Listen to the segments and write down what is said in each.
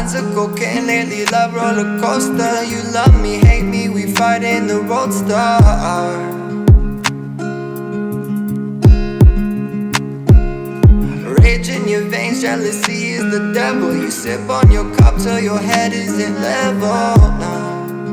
lines of cocaine lately, love roller coaster. You love me, hate me, we fight in the roadster. Rage in your veins, jealousy is the devil. You sip on your cup till your head isn't level now.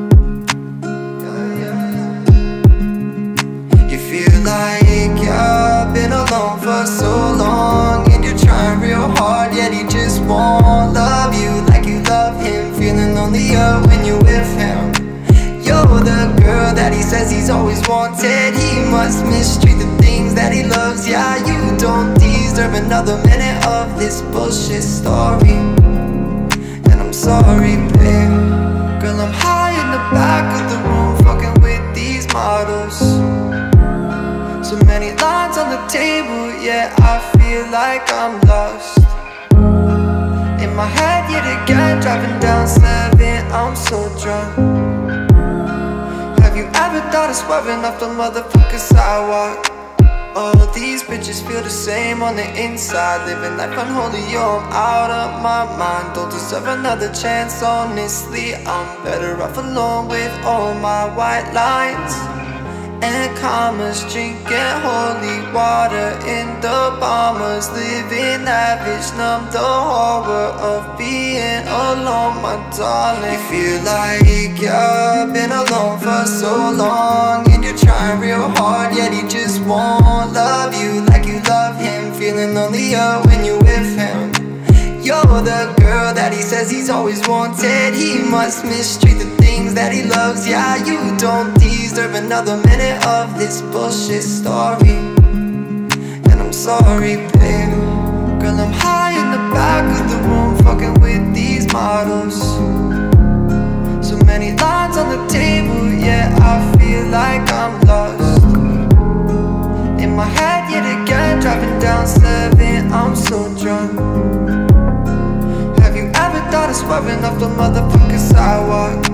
You feel like you've been alone for so long, and you're trying real hard, yet he just won't love you like you love him. Feeling lonelier when you're with him. You're the girl that he says he's always wanted. He must mistreat the things that he loves. Yeah, you don't deserve another minute of this bullshit story. And I'm sorry, babe. Girl, I'm high in the back of the room, fucking with these models. So many lines on the table, yeah, I feel like I'm lost. In my head yet again, driving down 7, I'm so drunk. Have you ever thought of swerving off the motherfucking sidewalk? All these bitches feel the same on the inside. Living life unholy, yo, I'm out of my mind. Don't deserve another chance, honestly. I'm better off alone with all my white lines and commas, drinking holy water in the bombers, living lavish, numb the horror of being alone, my darling. You feel like you've been alone for so long, and you're trying real hard, yet he just won't love you like you love him. Feeling lonelier when you're with him. You're the girl that he says he's always wanted. He must mistreat the things that he loves. Yeah, you don't deserve another minute of this bullshit story. And I'm sorry, babe. Girl, I'm high in the back of the room, fucking with these models. So many lines on the table, yeah, I feel like I'm lost. In my head yet again, driving down 7, I'm so drunk. Have you ever thought of swerving off the motherfucking sidewalk?